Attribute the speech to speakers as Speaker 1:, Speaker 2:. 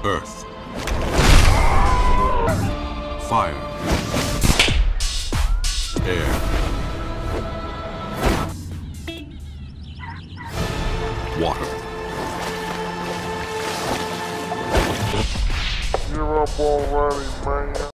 Speaker 1: Earth. Fire. Air. Water.
Speaker 2: You're up already, man.